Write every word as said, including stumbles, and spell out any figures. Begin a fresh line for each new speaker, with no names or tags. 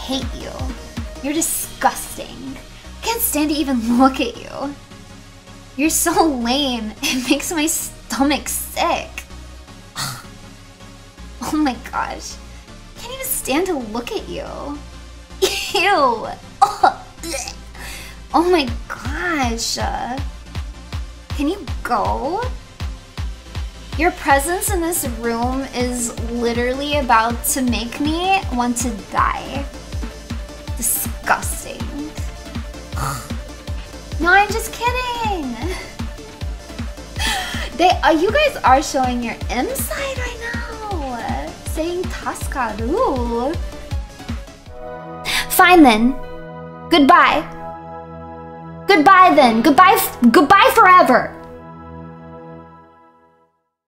hate you. You're disgusting. I can't stand to even look at you. You're so lame. It makes my stomach sick. Oh my gosh. I can't even stand to look at you. Ew. Oh, oh my gosh. Uh, can you go? Your presence in this room is literally about to make me want to die. Disgusting. No, I'm just kidding. They, uh, you guys are showing your M side right now. Saying Taskaru. Fine then. Goodbye. Goodbye then. Goodbye. Goodbye forever.